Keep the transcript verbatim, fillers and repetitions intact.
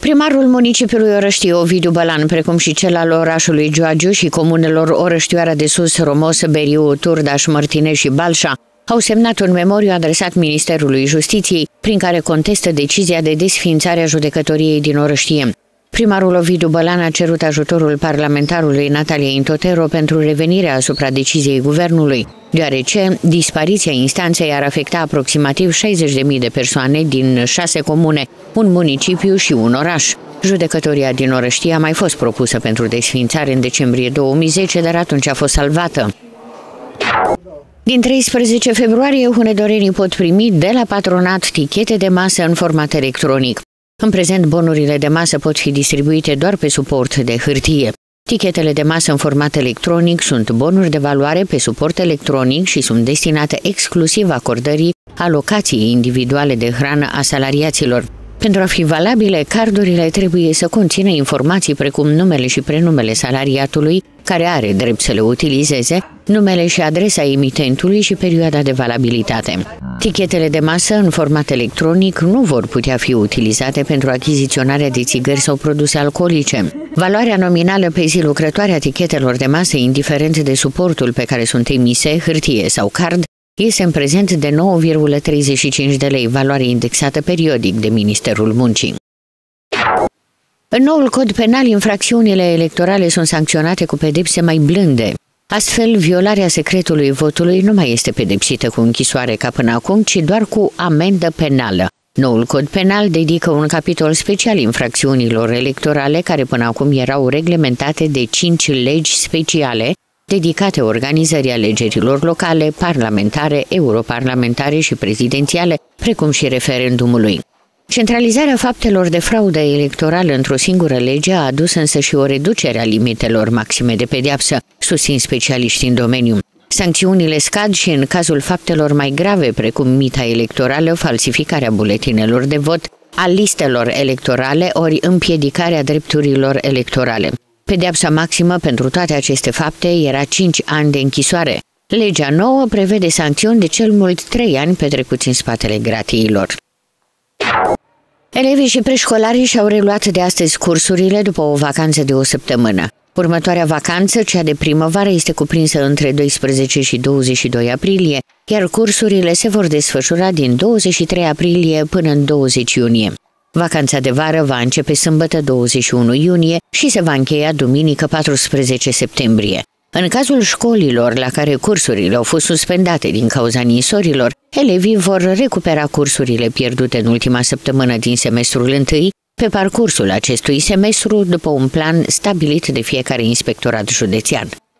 Primarul municipiului Orăștie, Ovidiu Bălan, precum și cel al orașului Giurgiu și comunelor Orăștioara de Sus, Romos, Beriu, Turdaș, Mărtinești și Balșa, au semnat un memoriu adresat Ministerului Justiției, prin care contestă decizia de desființare a judecătoriei din Orăștie. Primarul Ovidiu Bălan a cerut ajutorul parlamentarului Natalia Intotero pentru revenirea asupra deciziei guvernului, deoarece dispariția instanței ar afecta aproximativ șaizeci de mii de persoane din șase comune, un municipiu și un oraș. Judecătoria din Orăștie a mai fost propusă pentru desființare în decembrie două mii zece, dar atunci a fost salvată. Din treisprezece februarie, hunedorenii pot primi de la patronat tichete de masă în format electronic. În prezent, bonurile de masă pot fi distribuite doar pe suport de hârtie. Tichetele de masă în format electronic sunt bonuri de valoare pe suport electronic și sunt destinate exclusiv acordării alocației individuale de hrană a salariaților. Pentru a fi valabile, cardurile trebuie să conțină informații precum numele și prenumele salariatului, care are drept să le utilizeze, numele și adresa emitentului și perioada de valabilitate. Tichetele de masă în format electronic nu vor putea fi utilizate pentru achiziționarea de țigări sau produse alcoolice. Valoarea nominală pe zi lucrătoare a tichetelor de masă, indiferent de suportul pe care sunt emise, hârtie sau card, este în prezent de nouă virgulă treizeci și cinci de lei, valoare indexată periodic de Ministerul Muncii. În noul cod penal, infracțiunile electorale sunt sancționate cu pedepse mai blânde. Astfel, violarea secretului votului nu mai este pedepsită cu închisoare ca până acum, ci doar cu amendă penală. Noul cod penal dedică un capitol special infracțiunilor electorale, care până acum erau reglementate de cinci legi speciale, dedicate organizării alegerilor locale, parlamentare, europarlamentare și prezidențiale, precum și referendumului. Centralizarea faptelor de fraudă electorală într-o singură lege a adus însă și o reducere a limitelor maxime de pedeapsă, susțin specialiști în domeniu. Sancțiunile scad și în cazul faptelor mai grave, precum mita electorală, falsificarea buletinelor de vot, a listelor electorale ori împiedicarea drepturilor electorale. Pedeapsa maximă pentru toate aceste fapte era cinci ani de închisoare. Legea nouă prevede sancțiuni de cel mult trei ani petrecuți în spatele gratiilor. Elevii și preșcolarii și-au reluat de astăzi cursurile după o vacanță de o săptămână. Următoarea vacanță, cea de primăvară, este cuprinsă între doisprezece și douăzeci și doi aprilie, iar cursurile se vor desfășura din douăzeci și trei aprilie până în douăzeci iunie. Vacanța de vară va începe sâmbătă douăzeci și unu iunie și se va încheia duminică paisprezece septembrie. În cazul școlilor la care cursurile au fost suspendate din cauza ninsorilor, elevii vor recupera cursurile pierdute în ultima săptămână din semestrul întâi pe parcursul acestui semestru după un plan stabilit de fiecare inspectorat județean.